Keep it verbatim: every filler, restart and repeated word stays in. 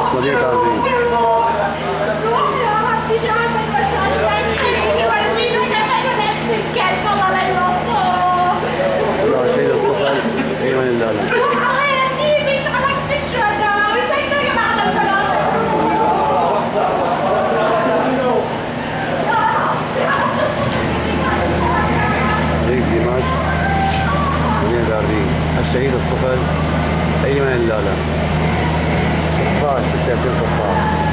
مدينة عربية. الله شهيد الطفل أيمن اللالة. ريف دمشق مدينة عربية. الشهيد الطفل أيمن اللالة ستة عشر ستة ألفين وثلاثة عشر.